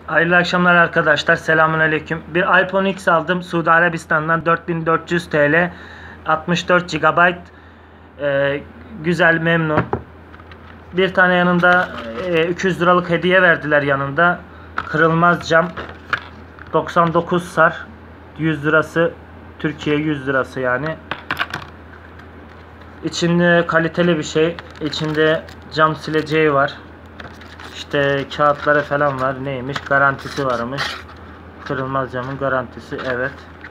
Hayırlı akşamlar arkadaşlar. Selamünaleyküm. Bir iPhone X aldım Suudi Arabistan'dan 4400 TL, 64 GB. Güzel, memnun. Bir tane yanında 200 liralık hediye verdiler yanında. Kırılmaz cam. 99 sar. 100 lirası Türkiye 100 lirası yani. İçinde kaliteli bir şey. İçinde cam sileceği var. İşte kağıtları falan var. Neymiş? Garantisi varmış. Kırılmaz camın garantisi. Evet.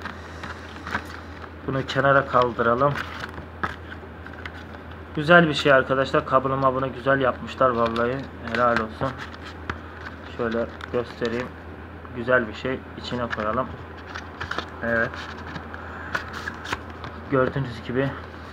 Bunu kenara kaldıralım. Güzel bir şey arkadaşlar. Kabını bunu güzel yapmışlar vallahi. Helal olsun. Şöyle göstereyim. Güzel bir şey. İçine koyalım. Evet. Gördüğünüz gibi.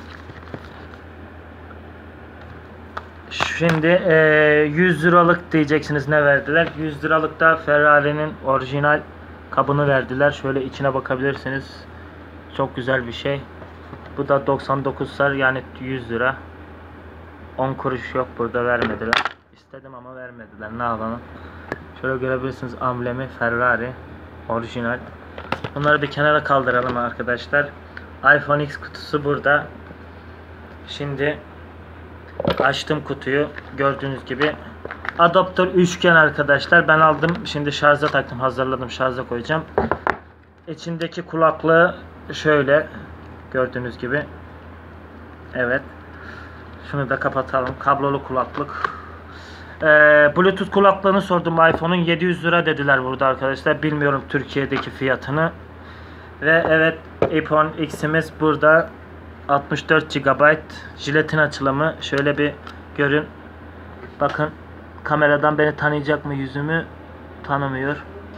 Şimdi 100 liralık diyeceksiniz, ne verdiler? 100 liralık da Ferrari'nin orijinal kabını verdiler. Şöyle içine bakabilirsiniz. Çok güzel bir şey. Bu da 99 sar yani 100 lira. 10 kuruş yok, burada vermediler. İstedim ama vermediler. Ne yapalım? Şöyle görebilirsiniz amblemi Ferrari orijinal. Bunları bir kenara kaldıralım arkadaşlar. iPhone X kutusu burada. Şimdi açtım kutuyu. Gördüğünüz gibi adaptör üçgen arkadaşlar. Ben aldım. Şimdi şarja taktım. Hazırladım. Şarja koyacağım. İçindeki kulaklığı şöyle gördüğünüz gibi. Evet. Şunu da kapatalım. Kablolu kulaklık. Bluetooth kulaklığını sordum. iPhone'un 700 lira dediler burada arkadaşlar. Bilmiyorum Türkiye'deki fiyatını. Ve evet, iPhone X'imiz burada. 64 GB jiletin açılımı. Şöyle bir görün. Bakın kameradan beni tanıyacak mı, yüzümü tanımıyor.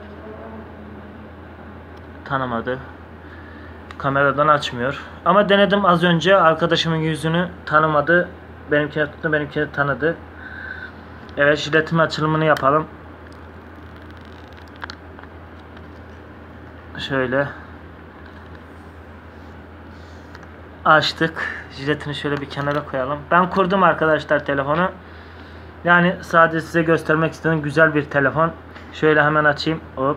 Tanımadı. Kameradan açmıyor. Ama denedim az önce, arkadaşımın yüzünü tanımadı. Benimkini tuttu, benimkini tanıdı. Evet, jiletin açılımını yapalım. Şöyle açtık. Jiletini şöyle bir kenara koyalım. Ben kurdum arkadaşlar telefonu. Yani sadece size göstermek istedim. Güzel bir telefon. Şöyle hemen açayım. Hop.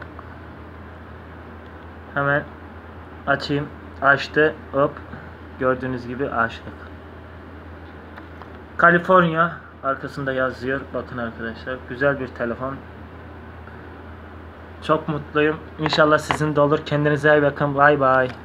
Hemen açayım. Açtı. Hop. Gördüğünüz gibi açtık. California arkasında yazıyor. Bakın arkadaşlar. Güzel bir telefon. Çok mutluyum. İnşallah sizin de olur. Kendinize iyi bakın. Bye bye.